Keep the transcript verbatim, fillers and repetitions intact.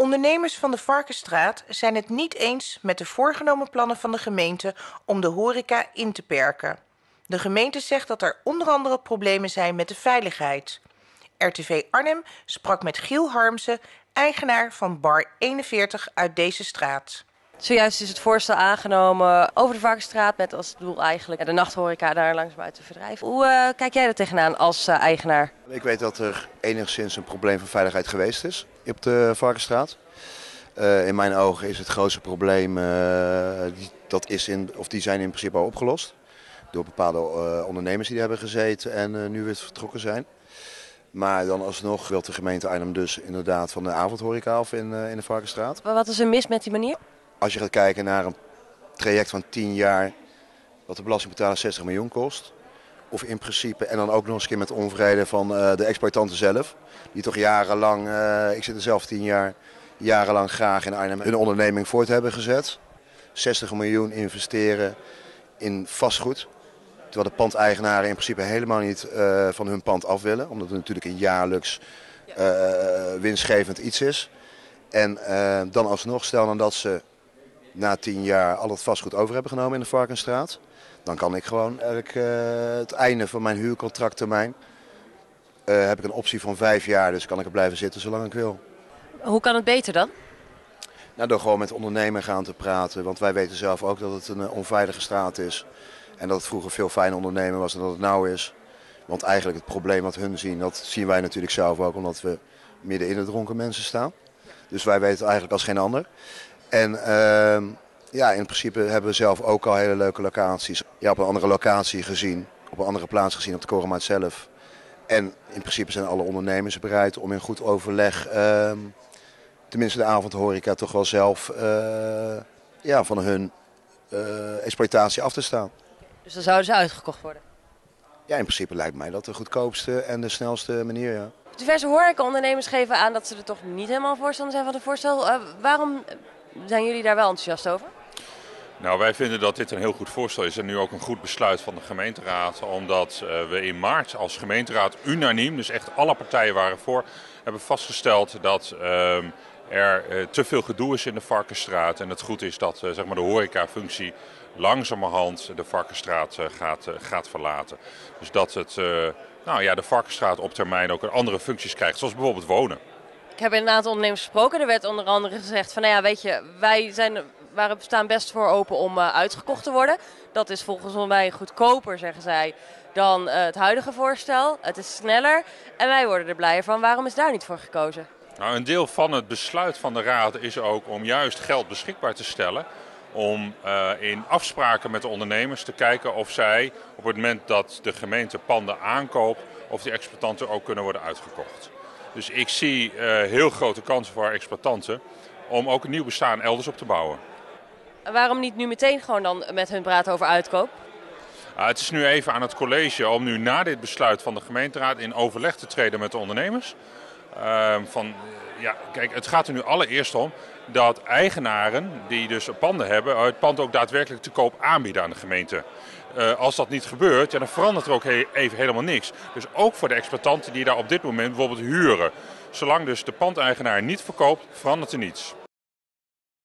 Ondernemers van de Varkensstraat zijn het niet eens met de voorgenomen plannen van de gemeente om de horeca in te perken. De gemeente zegt dat er onder andere problemen zijn met de veiligheid. R T V Arnhem sprak met Giel Harmsen, eigenaar van Bar eenenveertig uit deze straat. Zojuist is het voorstel aangenomen over de Varkensstraat met als doel eigenlijk de nachthoreca daar langs buiten te verdrijven. Hoe uh, kijk jij er tegenaan als uh, eigenaar? Ik weet dat er enigszins een probleem van veiligheid geweest is op de Varkensstraat. Uh, in mijn ogen is het grootste probleem, uh, die, dat is in, of die zijn in principe al opgelost. Door bepaalde uh, ondernemers die er hebben gezeten en uh, nu weer vertrokken zijn. Maar dan alsnog wil de gemeente Arnhem dus inderdaad van de avondhoreca af in, uh, in de Varkensstraat. Maar wat is er mis met die manier? Als je gaat kijken naar een traject van tien jaar, wat de belastingbetaler zestig miljoen kost. Of in principe, en dan ook nog eens een keer met onvrede van uh, de exploitanten zelf. Die toch jarenlang, uh, ik zit er zelf tien jaar, jarenlang graag in Arnhem hun onderneming voort hebben gezet. zestig miljoen investeren in vastgoed. Terwijl de pandeigenaren in principe helemaal niet uh, van hun pand af willen. Omdat het natuurlijk een jaarlijks uh, winstgevend iets is. En uh, dan alsnog, stel dan dat ze na tien jaar al het vastgoed over hebben genomen in de Varkensstraat. Dan kan ik gewoon eigenlijk, uh, het einde van mijn huurcontracttermijn. Uh, heb ik een optie van vijf jaar, dus kan ik er blijven zitten zolang ik wil. Hoe kan het beter dan? Nou, door gewoon met ondernemer gaan te praten. Want wij weten zelf ook dat het een uh, onveilige straat is. En dat het vroeger veel fijner ondernemen was dan dat het nou is. Want eigenlijk het probleem wat hun zien, dat zien wij natuurlijk zelf ook. Omdat we midden in de dronken mensen staan. Dus wij weten het eigenlijk als geen ander. En uh, ja, in principe hebben we zelf ook al hele leuke locaties. Ja, op een andere locatie gezien, op een andere plaats gezien op de Korenmaat zelf. En in principe zijn alle ondernemers bereid om in goed overleg, uh, tenminste de avondhoreca, toch wel zelf uh, ja, van hun uh, exploitatie af te staan. Dus dan zouden ze uitgekocht worden? Ja, in principe lijkt mij dat de goedkoopste en de snelste manier, ja. Diverse horecaondernemers geven aan dat ze er toch niet helemaal voorstander zijn van het voorstel. Uh, waarom zijn jullie daar wel enthousiast over? Nou, wij vinden dat dit een heel goed voorstel is en nu ook een goed besluit van de gemeenteraad. Omdat uh, we in maart als gemeenteraad unaniem, dus echt alle partijen waren voor, hebben vastgesteld dat uh, er uh, te veel gedoe is in de Varkensstraat. En het goed is dat uh, zeg maar de horecafunctie langzamerhand de Varkensstraat uh, gaat, uh, gaat verlaten. Dus dat het, uh, nou ja, de Varkensstraat op termijn ook andere functies krijgt, zoals bijvoorbeeld wonen. Ik heb met een aantal ondernemers gesproken. Er werd onder andere gezegd van, nou ja, weet je, wij zijn, waren, staan best voor open om uh, uitgekocht te worden. Dat is volgens mij goedkoper, zeggen zij, dan uh, het huidige voorstel. Het is sneller en wij worden er blijer van. Waarom is daar niet voor gekozen? Nou, een deel van het besluit van de raad is ook om juist geld beschikbaar te stellen. Om uh, in afspraken met de ondernemers te kijken of zij op het moment dat de gemeente panden aankoopt, of die exploitanten ook kunnen worden uitgekocht. Dus ik zie uh, heel grote kansen voor exploitanten om ook een nieuw bestaan elders op te bouwen. En waarom niet nu meteen gewoon dan met hun praten over uitkoop? Uh, het is nu even aan het college om nu na dit besluit van de gemeenteraad in overleg te treden met de ondernemers. Uh, van, ja, kijk, het gaat er nu allereerst om dat eigenaren die dus panden hebben, het pand ook daadwerkelijk te koop aanbieden aan de gemeente. Uh, als dat niet gebeurt, ja, dan verandert er ook he- even helemaal niks. Dus ook voor de exploitanten die daar op dit moment bijvoorbeeld huren. Zolang dus de pandeigenaar niet verkoopt, verandert er niets.